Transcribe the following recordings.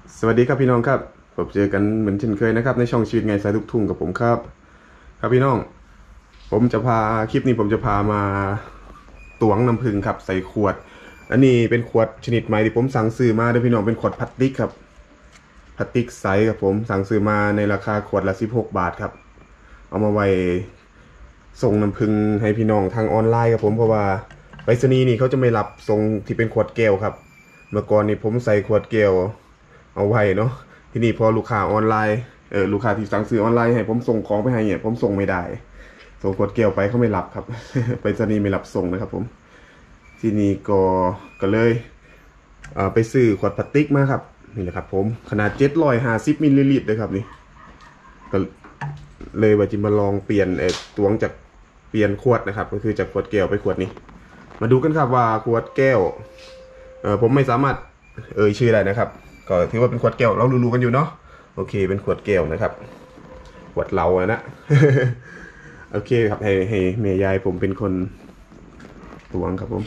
สวัสดีครับพี่น้องครับผมเจอกันเหมือนเช่นเคยนะครับในช่องชีวิตไงสายทุกทุ่งกับผมครับครับพี่น้องผมจะพาคลิปนี้ผมจะพามาตวงน้ำผึ้งครับใส่ขวดอันนี้เป็นขวดชนิดใหม่ที่ผมสั่งซื้อมาด้วยพี่น้องเป็นขวดพลาสติกครับพลาสติกใสครับผมสั่งซื้อมาในราคาขวดละ16 บาทครับเอามาไว้ส่งน้ำผึ้งให้พี่น้องทางออนไลน์ครับผมเพราะว่าไปรษณีย์นี่เขาจะไม่รับส่งที่เป็นขวดแก้วครับเมื่อก่อนนี่ผมใส่ขวดแก้วเอาไว้เนาะที่นี่พอลูกค้าออนไลน์ลูกค้าที่สั่งซื้อออนไลน์ให้ผมส่งของไปให้เนี่ยผมส่งไม่ได้ส่งขวดแก้วไปเขาไม่รับครับ ไปรษณีย์ไม่รับส่งนะครับผมที่นี่ก็เลยไปซื้อขวดพลาสติกมาครับนี่แหละครับผมขนาด750มิลลิลิตรเลยครับนี่ก็เลยว่าจะมาลองเปลี่ยนตวงจากเปลี่ยนขวดนะครับก็คือจากขวดแก้วไปขวดนี้มาดูกันครับว่าขวดแก้วผมไม่สามารถชื่อได้นะครับก็ถือว่าเป็นขวดแก้วเรารู้ๆกันอยู่เนาะโอเคเป็นขวดแก้วนะครับขวดเราอะนะ โอเคครับให้เมยายผมเป็นคนตวงครับผม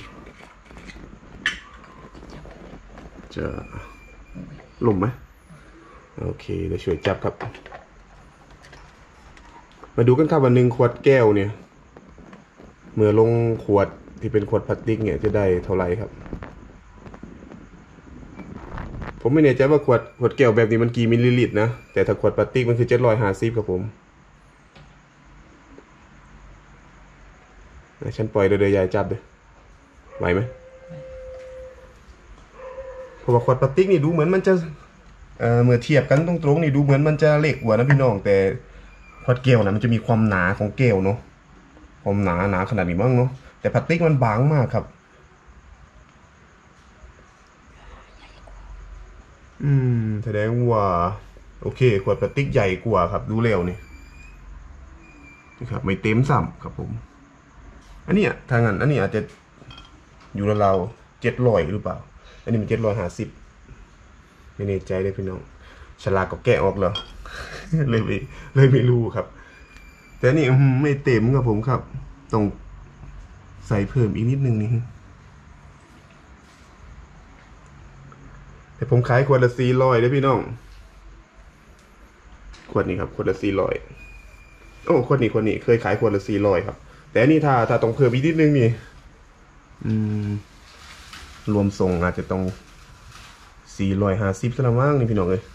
จะลุ่มไหมโอเคเดี๋ยวช่วยจับครับมาดูกันครับว่า1 ขวดแก้วเนี่ยเมื่อลงขวดที่เป็นขวดพลาสติกเนี่ยจะได้เท่าไหร่ครับผมไม่แน่ใจว่าขวดแก้วแบบนี้มันกี่มิลลิลิตรนะแต่ถ้าขวดพลาสติกมันคือ750ครับผมฉันปล่อยเดี๋ยวยายจับเลยไหวไหมเพราะว่าขวดพลาสติกนี่ดูเหมือนมันจะเมื่อเทียบกันตรงๆนี่ดูเหมือนมันจะเล็กกว่านะพี่น้องแต่ขวดแก้วนะมันจะมีความหนาของแก้วเนาะความหนาขนาดนี้มั้งเนาะแต่พลาสติกมันบางมากครับแสดงว่าโอเคขวดพลาสติกใหญ่กว่าครับดูเร็วนี่ครับไม่เต็มซ้ำครับผมอันนี้ทางนั้นอันนี้อาจจะอยู่ราวๆ700หรือเปล่าอันนี้มัน750ไม่แน่ใจเลยพี่น้องฉลากก็แกะออกแล้ว เลยไม่รู้ครับแต่นี่ไม่เต็มครับผมครับต้องใส่เพิ่มอีกนิดนึงนี่แต่ผมขายขวดละ400เลยพี่น้องขวดนี้ครับขวดละ400โอ้ขวดนี้เคยขายขวดละ400ครับแต่นี่ถ้าต้องเพิ่มอีกนิดนึงนี่รวมส่งอาจจะต้อง450ซะละมั้งนี่พี่น้องเลย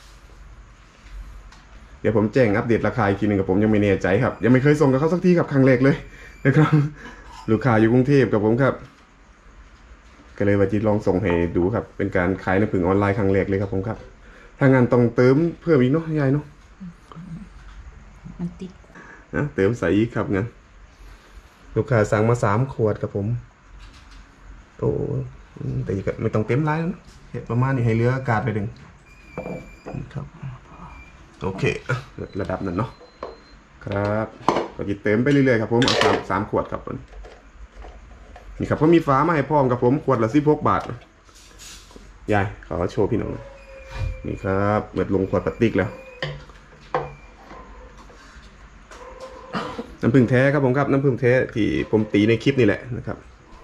เดี๋ยวผมแจ้งอัปเดตราคาอีกทีหนึ่งกับผมยังไม่แน่ใจครับยังไม่เคยส่งกับเขาสักทีครับครั้งแรกเลยนะครับลูกค้าอยู่กรุงเทพกับผมครับก็เลยว่าจะลองส่งให้ดูครับเป็นการขายน้ำผึ้งออนไลน์ครั้งแรกเลยครับผมครับถ้างานต้องเติมเพิ่มอีกเนาะยายเนาะมันติดนะเติมใส่อีกครับงั้นลูกค้าสั่งมา3 ขวดครับผมโอ้แต่ไม่ต้องเต็มไลน์นะประมาณนี้ให้เหลืออากาศไปดึงครับโอเคระดับนั้นเนาะครับก็จะเติมไปเรื่อยๆครับผมเอา3 ขวดครับนี่ครับก็มีฟ้ามาให้พร้อมครับผมขวดละ16 บาทยายขอโชว์พี่น้องนี่ครับเปิดลงขวดพลาสติกแล้วน้ำผึ้งแท้ครับผมครับน้ำผึ้งแท้ที่ผมตีในคลิปนี่แหละนะครับ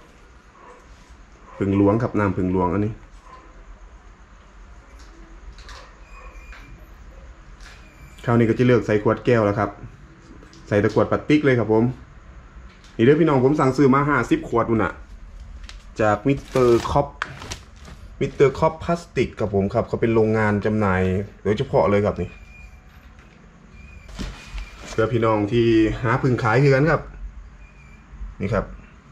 ผึ้งหลวงครับน้ำผึ้งหลวงอันนี้คราวนี้ก็จะเลือกใส่ขวดแก้วแล้วครับใส่ตะขวดพลาสติกเลยครับผมนี่เด้อพี่น้องผมสั่งซื้อมา50 ขวดนู่นน่ะจากมิสเตอร์คอปพลาสติกครับผมครับเขาเป็นโรงงานจำหน่ายโดยเฉพาะเลยครับนี่เพื่อพี่น้องที่หาผึ้งขายคือกันครับนี่ครับ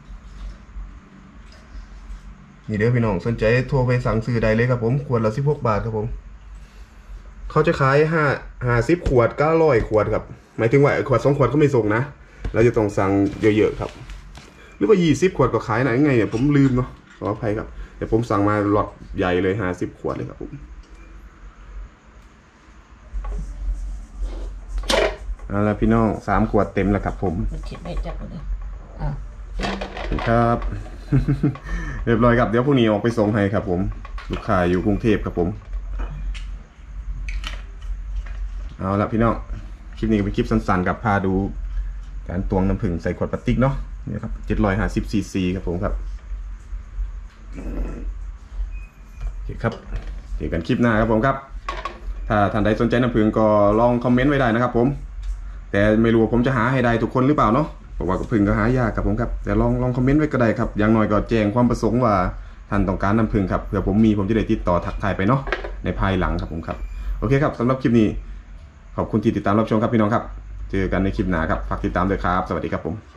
นี่เด้อพี่น้องสนใจโทรไปสั่งซื้อได้เลยครับผมขวดละ16 บาทครับผมเขาจะขาย50 ขวด900 ขวดครับหมายถึงว่าขวด2 ขวดเขาไม่ส่งนะเราจะต้องสั่งเยอะๆครับหรือว่า20 ขวดก็ขายไหนไงเนี่ยผมลืมเนาะขออภัยครับแต่ผมสั่งมาล็อตใหญ่เลย50 ขวดเลยครับผมเอาละพี่น้อง3 ขวดเต็มแล้วครับผมเขียนได้จับเลยครับ เรียบร้อยครับเดี๋ยวพรุ่งนี้ออกไปส่งให้ครับผมลูกค้าอยู่กรุงเทพครับผมเอาละพี่น้องคลิปนี้เป็นคลิปสั้นๆกับพาดูการตวงน้ำผึ้งใส่ขวดพลาสติกเนาะนี่ครับ750 ซีซีครับผมครับโอเคครับเจอกันคลิปหน้าครับผมครับถ้าท่านใดสนใจน้ำผึ้งก็ลองคอมเมนต์ไว้ได้นะครับผมแต่ไม่รู้ว่าผมจะหาให้ได้ทุกคนหรือเปล่าเนาะเพราะว่าผึ้งก็หายากครับผมครับแต่ลองคอมเมนต์ไว้ก็ได้ครับอย่างน้อยก็แจ้งความประสงค์ว่าท่านต้องการน้ำผึ้งครับเผื่อผมจะได้ติดต่อทักทายไปเนาะในภายหลังครับผมครับโอเคครับสำหรับคลิปนี้ขอบคุณที่ติดตามรับชมครับพี่น้องครับเจอกันในคลิปหน้าครับฝากติดตามด้วยครับสวัสดีครับผม